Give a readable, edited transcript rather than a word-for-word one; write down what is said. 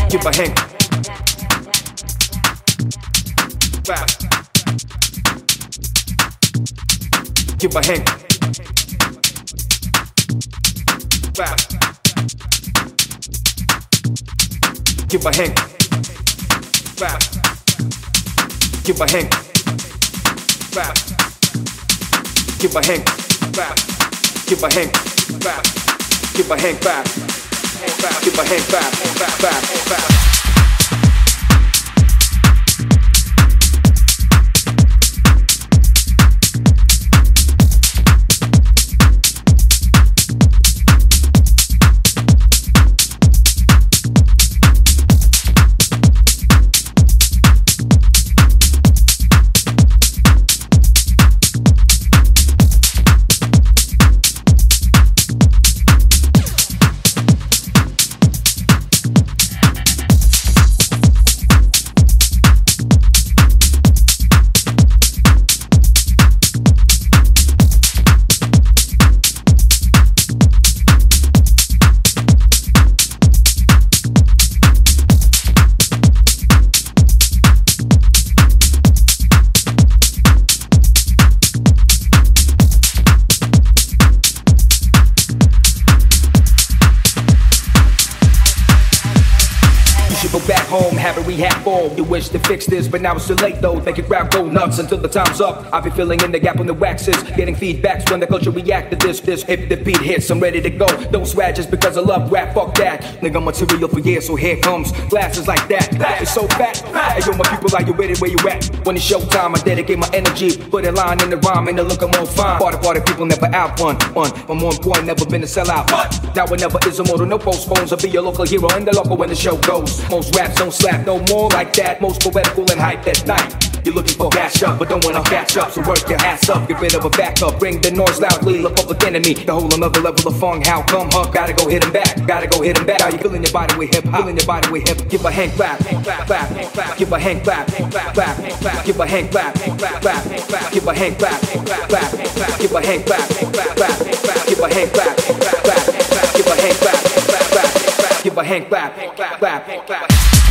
give a hand clap, give a hand clap, give a hand clap, give a hand clap, give a hand clap, give a hand clap, give a hand clap, give a hand clap, clap. Back home, have a rehab ball. You wish to fix this, but now it's too late though. Make your crowd go nuts until the time's up. I'll be filling in the gap on the waxes, getting feedbacks when the culture react to this. If the beat hits, I'm ready to go. Don't swag just because I love rap, fuck that. Nigga, material for years, so here comes glasses like that. It's so fat. Hey yo, my people, are you ready? Where you at? When it's showtime, I dedicate my energy. Put a line in the rhyme and the look I'm on fine. Party people never outrun. I'm on point, never been a sellout. Now it never is immortal, no postpones. I'll be your local hero and the local when the show goes. Most raps don't slap no more like that. Most poetical and hype at night. You're looking for cash up, but don't wanna catch up. So work your ass up, get rid of a backup. Bring the noise loudly, look up with enemy. The whole another level of funk. How come, huh? Gotta go hit him back, gotta go him back. How you feeling your body with hip hop? Feeling your body with hip. Give a hand clap, clap. Give a hand clap, clap. Give a hand clap, clap. Give a hand clap, clap. Give a hand clap, clap. Give a hand clap, clap. Give a hand clap, clap. Give a hand clap, clap.